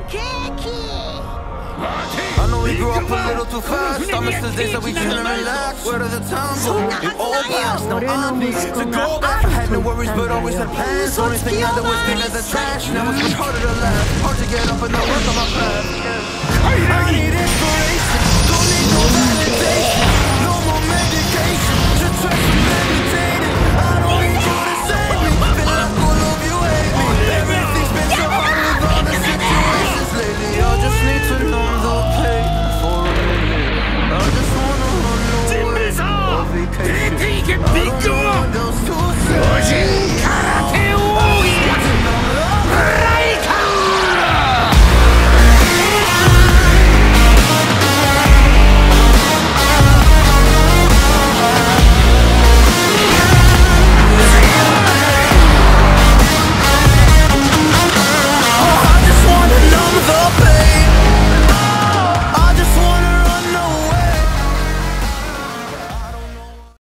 I know we grew up a little too fast. I miss the days that we chill and relax. Where did the time go? It all passed. Now I'm needing to go back. I had no worries, but always had plans. Only thing I did was clean as the trash. Now it's much harder to laugh. Hard to get up and not work on my path. I need inspiration. Don't need no validation. No more medication. Just try some meditation.